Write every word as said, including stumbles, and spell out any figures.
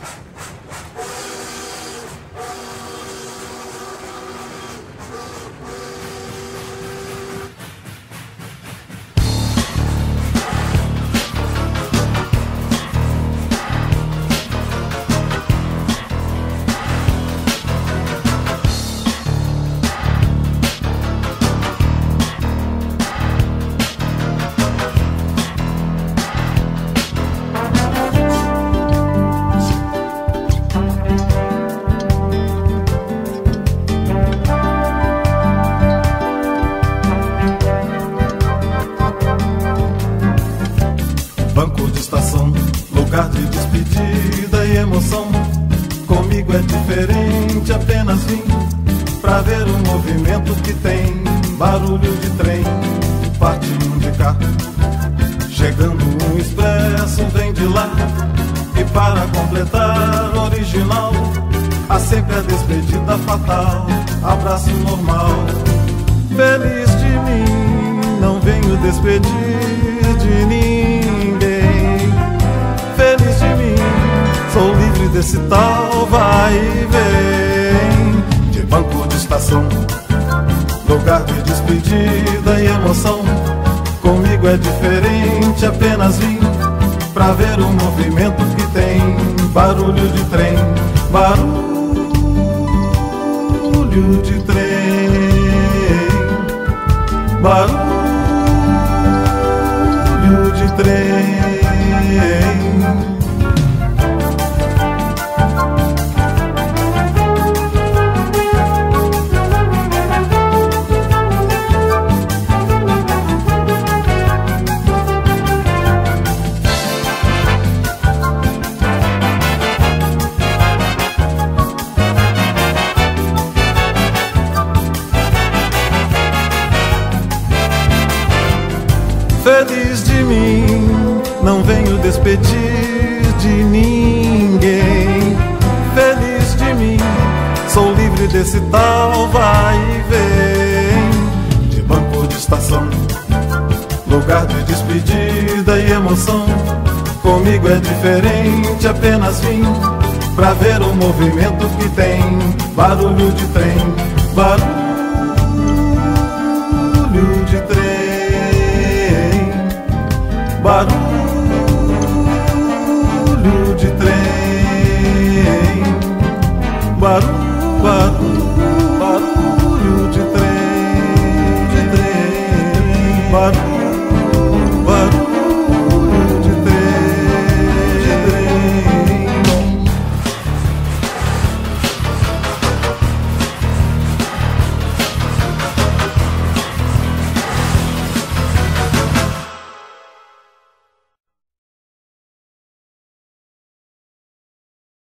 Banco de estação, lugar de despedida e emoção. Comigo é diferente, apenas vim pra ver o movimento que tem. Barulho de trem, partindo de cá. Chegando um expresso, vem de lá. E para completar, original, há sempre a despedida fatal. Abraço normal. Feliz de mim, não venho despedir de ninguém. Feliz de mim, sou livre desse tal vai e vem. De banco de estação, lugar de despedida e emoção. Comigo é diferente, apenas vim pra ver o movimento que tem. Barulho de trem, barulho de trem, barulho de trem. Feliz de mim, não venho despedir de ninguém. Feliz de mim, sou livre desse tal vai e vem. De banco de estação, lugar de despedida e emoção. Comigo é diferente, apenas vim pra ver o movimento que tem. Barulho de trem, barulho de trem, barulho